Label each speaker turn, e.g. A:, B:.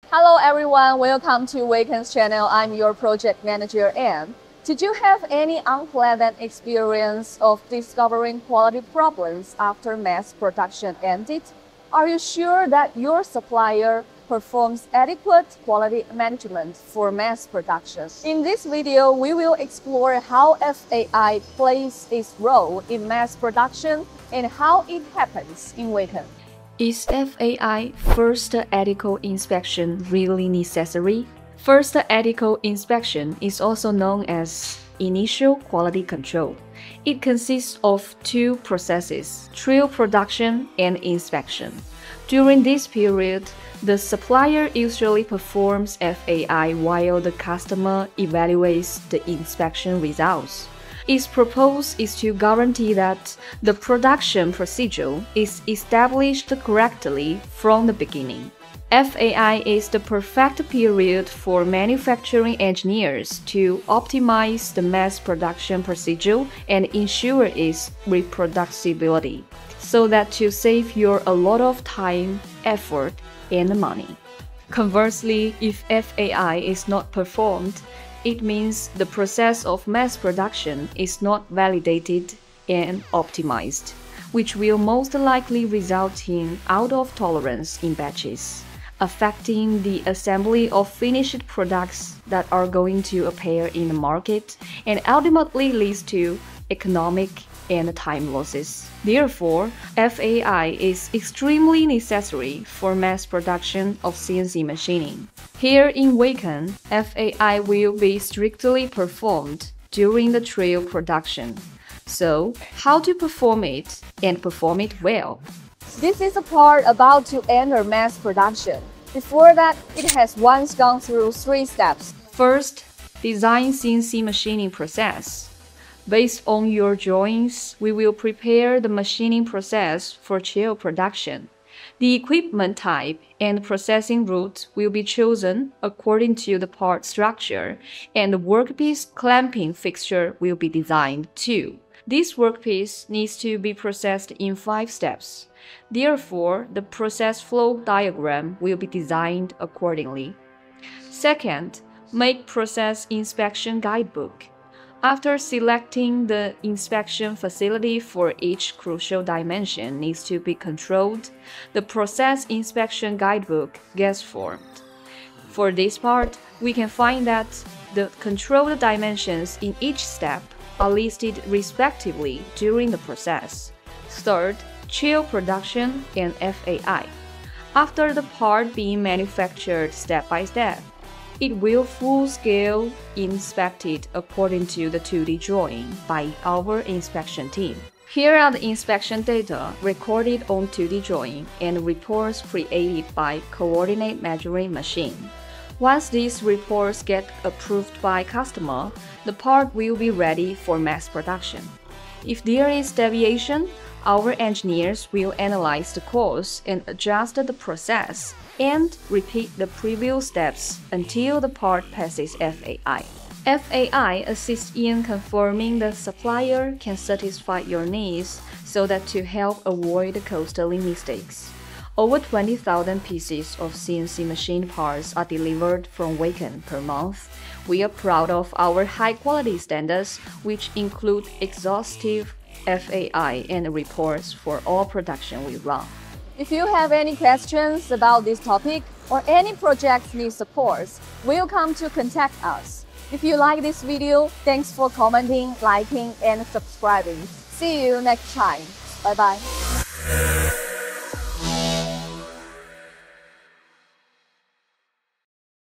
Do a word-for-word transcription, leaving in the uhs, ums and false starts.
A: Hello everyone, welcome to WayKen's channel. I'm your project manager Anne. Did you have any unpleasant experience of discovering quality problems after mass production ended? Are you sure that your supplier performs adequate quality management for mass production? In this video, we will explore how F A I plays its role in mass production and how it happens in WayKen.
B: Is F A I first ethical inspection really necessary? First ethical inspection is also known as initial quality control. It consists of two processes, trial production and inspection. During this period, the supplier usually performs F A I while the customer evaluates the inspection results. Its purpose is to guarantee that the production procedure is established correctly from the beginning. F A I is the perfect period for manufacturing engineers to optimize the mass production procedure and ensure its reproducibility, so that to save you a lot of time, effort, and money. Conversely, if F A I is not performed, it means the process of mass production is not validated and optimized, which will most likely result in out of tolerance in batches, affecting the assembly of finished products that are going to appear in the market and ultimately leads to economic and time losses. Therefore, F A I is extremely necessary for mass production of C N C machining. Here in WayKen, F A I will be strictly performed during the trial production. So, how to perform it and perform it well?
A: This is a part about to enter mass production. Before that, it has once gone through three steps.
B: First, design C N C machining process. Based on your drawings, we will prepare the machining process for trial production. The equipment type and processing route will be chosen according to the part structure, and the workpiece clamping fixture will be designed too. This workpiece needs to be processed in five steps. Therefore, the process flow diagram will be designed accordingly. Second, make process inspection guidebook. After selecting the inspection facility for each crucial dimension needs to be controlled, the process inspection guidebook gets formed. For this part, we can find that the controlled dimensions in each step are listed respectively during the process. Third, trial production and F A I. After the part being manufactured step by step, it will full-scale inspected according to the two D drawing by our inspection team. Here are the inspection data recorded on two D drawing and reports created by coordinate measuring machine. Once these reports get approved by customer, the part will be ready for mass production. If there is deviation, our engineers will analyze the cause and adjust the process and repeat the previous steps until the part passes F A I. F A I assists in confirming the supplier can satisfy your needs so that to help avoid costly mistakes. Over twenty thousand pieces of C N C machine parts are delivered from WayKen per month. We are proud of our high-quality standards, which include exhaustive F A I and reports for all production we run.
A: If you have any questions about this topic or any projects need support, welcome to contact us. If you like this video, thanks for commenting, liking, and subscribing. See you next time. Bye bye.